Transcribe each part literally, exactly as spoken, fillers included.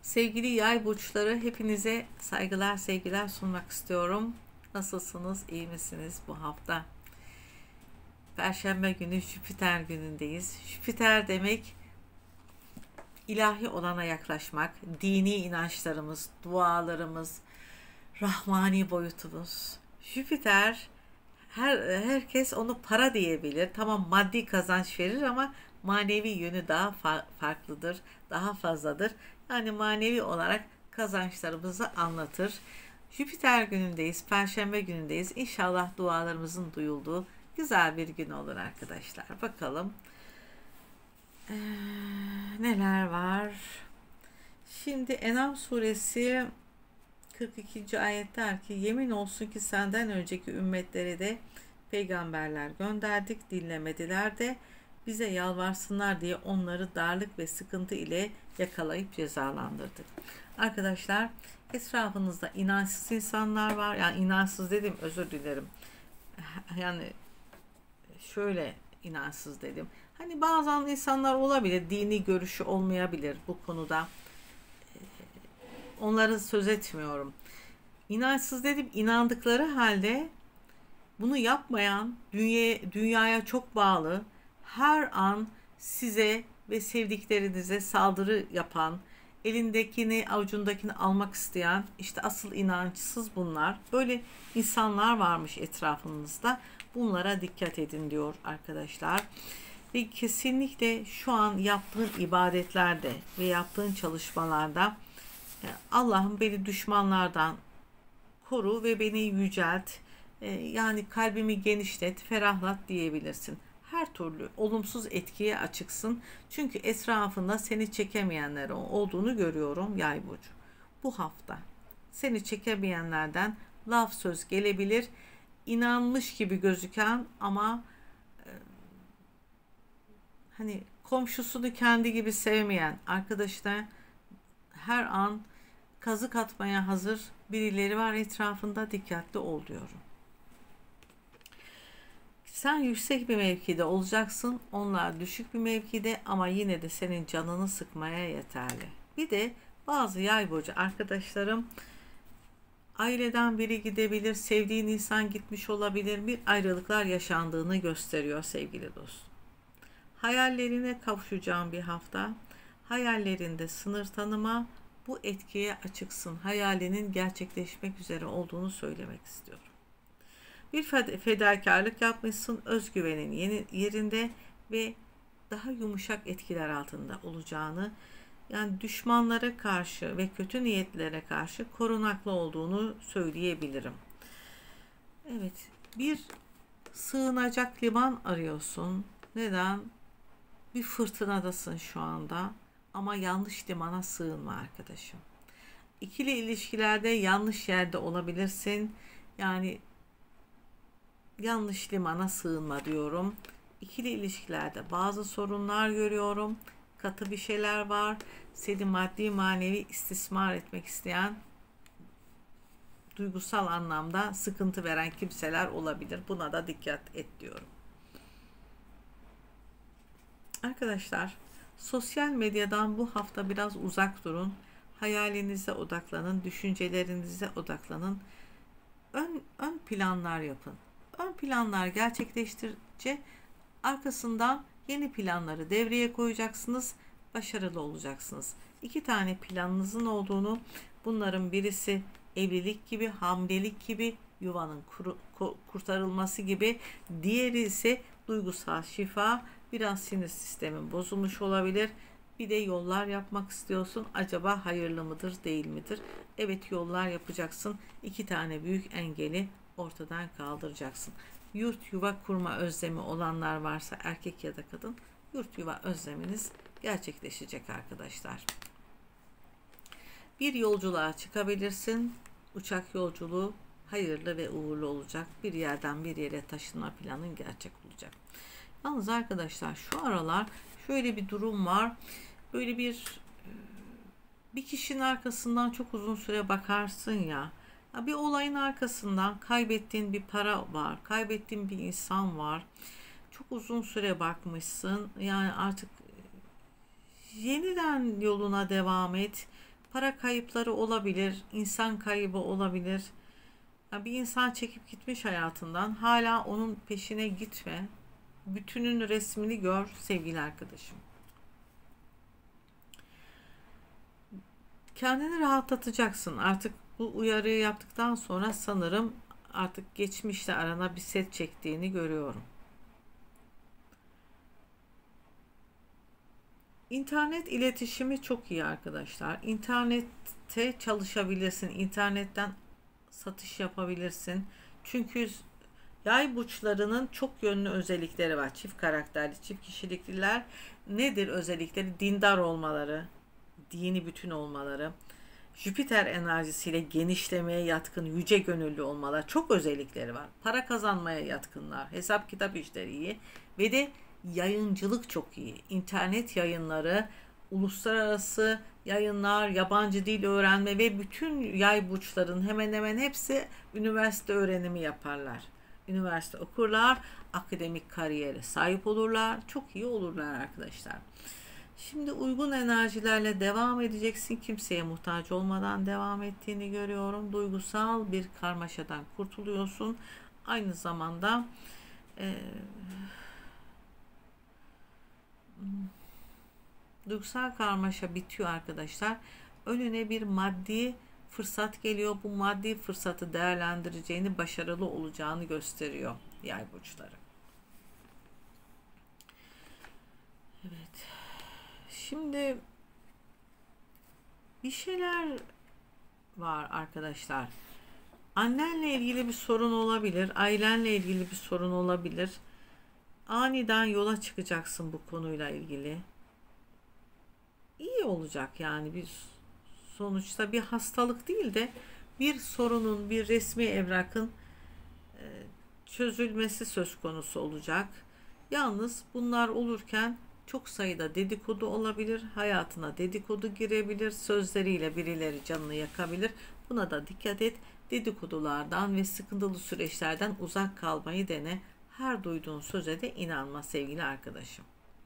Sevgili yay burçları, hepinize saygılar sevgiler sunmak istiyorum. Nasılsınız? İyi misiniz bu hafta? Perşembe günü Jüpiter günündeyiz. Jüpiter demek ilahi olana yaklaşmak, dini inançlarımız, dualarımız, rahmani boyutumuz. Jüpiter her herkes onu para diyebilir. Tamam, maddi kazanç verir ama manevi yönü daha fa- farklıdır, daha fazladır. Yani manevi olarak kazançlarımızı anlatır. Jüpiter günündeyiz, Perşembe günündeyiz. İnşallah dualarımızın duyulduğu güzel bir gün olur arkadaşlar. Bakalım ee, neler var. Şimdi En'am suresi kırk ikinci ayet der ki, yemin olsun ki senden önceki ümmetlere de peygamberler gönderdik, dinlemediler de bize yalvarsınlar diye onları darlık ve sıkıntı ile yakalayıp cezalandırdık. Arkadaşlar, etrafınızda inançsız insanlar var. Yani inançsız dedim, özür dilerim. Yani şöyle inançsız dedim. Hani bazen insanlar olabilir, dini görüşü olmayabilir bu konuda. Onları söz etmiyorum. İnançsız dedim, inandıkları halde bunu yapmayan, dünya, dünyaya çok bağlı, her an size ve sevdiklerinize saldırı yapan, elindekini, avucundakini almak isteyen, işte asıl inançsız bunlar. Böyle insanlar varmış etrafınızda. Bunlara dikkat edin diyor arkadaşlar. Ve kesinlikle şu an yaptığın ibadetlerde ve yaptığın çalışmalarda Allah'ım beni düşmanlardan koru ve beni yücelt. Yani kalbimi genişlet, ferahlat diyebilirsin. Her türlü olumsuz etkiye açıksın. Çünkü etrafında seni çekemeyenler olduğunu görüyorum yay burcu. Bu hafta seni çekemeyenlerden laf söz gelebilir. İnanmış gibi gözüken ama e, hani komşusunu kendi gibi sevmeyen arkadaşına her an kazık atmaya hazır birileri var etrafında, dikkatli ol diyorum. Sen yüksek bir mevkide olacaksın, onlar düşük bir mevkide ama yine de senin canını sıkmaya yeterli. Bir de bazı yay burcu arkadaşlarım, aileden biri gidebilir, sevdiğin insan gitmiş olabilir, bir ayrılıklar yaşandığını gösteriyor sevgili dost. Hayallerine kavuşacağın bir hafta, hayallerinde sınır tanıma, bu etkiye açıksın. Hayalinin gerçekleşmek üzere olduğunu söylemek istiyorum. Bir fedakarlık yapmışsın, özgüvenin yeni yerinde ve daha yumuşak etkiler altında olacağını, yani düşmanlara karşı ve kötü niyetlere karşı korunaklı olduğunu söyleyebilirim. Evet, bir sığınacak liman arıyorsun. Neden? Bir fırtınadasın şu anda ama yanlış limana sığınma arkadaşım. İkili ilişkilerde yanlış yerde olabilirsin. Yani yanlış limana sığınma diyorum. İkili ilişkilerde bazı sorunlar görüyorum. Katı bir şeyler var. Seni maddi manevi istismar etmek isteyen, duygusal anlamda sıkıntı veren kimseler olabilir. Buna da dikkat et diyorum. Arkadaşlar, sosyal medyadan bu hafta biraz uzak durun. Hayalinize odaklanın, düşüncelerinize odaklanın. Ön, ön planlar yapın. Ön planlar gerçekleştirince arkasından yeni planları devreye koyacaksınız. Başarılı olacaksınız. İki tane planınızın olduğunu, bunların birisi evlilik gibi, hamilelik gibi, yuvanın kuru, kurtarılması gibi, diğeri ise duygusal şifa. Biraz sinir sistemin bozulmuş olabilir. Bir de yollar yapmak istiyorsun. Acaba hayırlı mıdır, değil midir? Evet, yollar yapacaksın. İki tane büyük engeli ortadan kaldıracaksın. Yurt yuva kurma özlemi olanlar varsa, erkek ya da kadın, yurt yuva özleminiz gerçekleşecek arkadaşlar. Bir yolculuğa çıkabilirsin. Uçak yolculuğu hayırlı ve uğurlu olacak. Bir yerden bir yere taşınma planın gerçek olacak. Yalnız arkadaşlar, şu aralar şöyle bir durum var. Böyle bir bir kişinin arkasından çok uzun süre bakarsın ya. Bir olayın arkasından kaybettiğin bir para var. Kaybettiğin bir insan var. Çok uzun süre bakmışsın. Yani artık yeniden yoluna devam et. para kayıpları olabilir, insan kaybı olabilir. Yani bir insan çekip gitmiş hayatından, hala onun peşine gitme. Bütünün resmini gör sevgili arkadaşım. Kendini rahatlatacaksın. Artık bu uyarıyı yaptıktan sonra sanırım artık geçmişle arana bir set çektiğini görüyorum. İnternet iletişimi çok iyi arkadaşlar. İnternette çalışabilirsin. İnternetten satış yapabilirsin. Çünkü yay burçlarının çok yönlü özellikleri var. Çift karakterli, çift kişilikliler nedir özellikleri? Dindar olmaları, dini bütün olmaları, Jüpiter enerjisiyle genişlemeye yatkın, yüce gönüllü olmalar, çok özellikleri var. Para kazanmaya yatkınlar, hesap kitap işleri iyi ve de yayıncılık çok iyi. İnternet yayınları, uluslararası yayınlar, yabancı dil öğrenme ve bütün yay burçların hemen hemen hepsi üniversite öğrenimi yaparlar. Üniversite okurlar, akademik kariyere sahip olurlar, çok iyi olurlar arkadaşlar. Şimdi uygun enerjilerle devam edeceksin. Kimseye muhtaç olmadan devam ettiğini görüyorum. Duygusal bir karmaşadan kurtuluyorsun. Aynı zamanda e, duygusal karmaşa bitiyor arkadaşlar. Önüne bir maddi fırsat geliyor. Bu maddi fırsatı değerlendireceğini, başarılı olacağını gösteriyor yay burçları. Evet. Şimdi bir şeyler var arkadaşlar. Annenle ilgili bir sorun olabilir. Ailenle ilgili bir sorun olabilir. Aniden yola çıkacaksın bu konuyla ilgili. İyi olacak yani, bir sonuçta bir hastalık değil de bir sorunun, bir resmi evrakın çözülmesi söz konusu olacak. Yalnız bunlar olurken çok sayıda dedikodu olabilir, hayatına dedikodu girebilir, sözleriyle birileri canını yakabilir. Buna da dikkat et. Dedikodulardan ve sıkıntılı süreçlerden uzak kalmayı dene. Her duyduğun söze de inanma sevgili arkadaşım.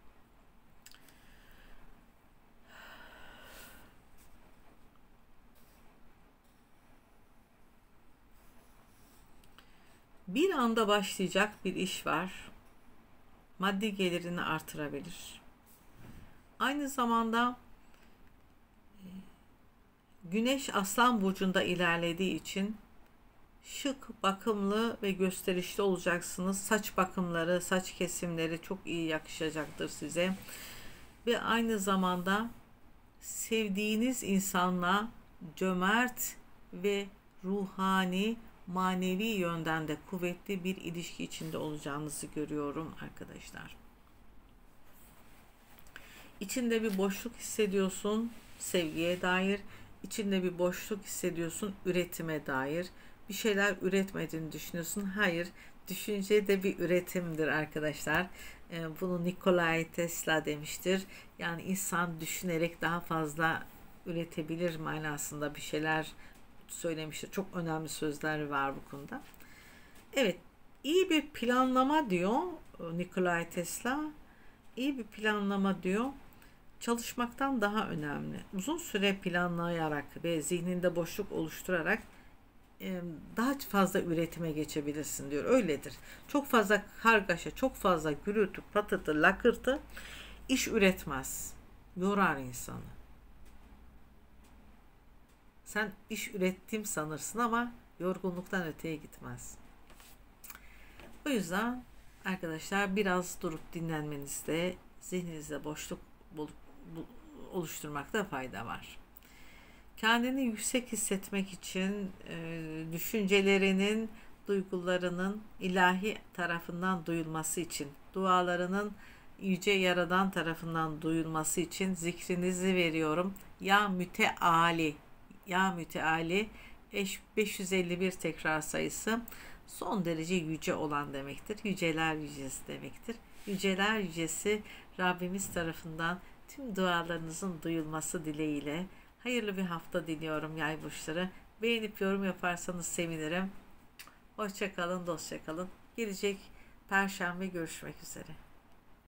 Bir anda başlayacak bir iş var. Maddi gelirini artırabilir. Aynı zamanda Güneş Aslan burcunda ilerlediği için şık, bakımlı ve gösterişli olacaksınız. Saç bakımları, saç kesimleri çok iyi yakışacaktır size. Ve aynı zamanda sevdiğiniz insanla cömert ve ruhani, manevi yönden de kuvvetli bir ilişki içinde olacağınızı görüyorum arkadaşlar. İçinde bir boşluk hissediyorsun sevgiye dair. İçinde bir boşluk hissediyorsun üretime dair. Bir şeyler üretmediğini düşünüyorsun. Hayır, düşünce de bir üretimdir arkadaşlar. Bunu Nikola Tesla demiştir. Yani insan düşünerek daha fazla üretebilir manasında bir şeyler söylemiştir. Çok önemli sözler var bu konuda. Evet, iyi bir planlama diyor Nikola Tesla. İyi bir planlama diyor, çalışmaktan daha önemli. Uzun süre planlayarak ve zihninde boşluk oluşturarak daha fazla üretime geçebilirsin diyor. Öyledir. Çok fazla kargaşa, çok fazla gürültü, patırtı, lakırtı iş üretmez. Yorar insanı. Sen iş ürettiğim sanırsın ama yorgunluktan öteye gitmez. O yüzden arkadaşlar biraz durup dinlenmenizde, zihninizde boşluk bulup oluşturmakta fayda var. Kendini yüksek hissetmek için e, düşüncelerinin, duygularının ilahi tarafından duyulması için, dualarının yüce Yaradan tarafından duyulması için zikrinizi veriyorum. Ya müteali, ya müteali beş yüz elli bir tekrar sayısı son derece yüce olan demektir. Yüceler yücesi demektir. Yüceler yücesi Rabbimiz tarafından tüm dualarınızın duyulması dileğiyle hayırlı bir hafta diliyorum yay burçları. Beğenip yorum yaparsanız sevinirim. Hoşça kalın, dostça kalın. Gelecek Perşembe görüşmek üzere.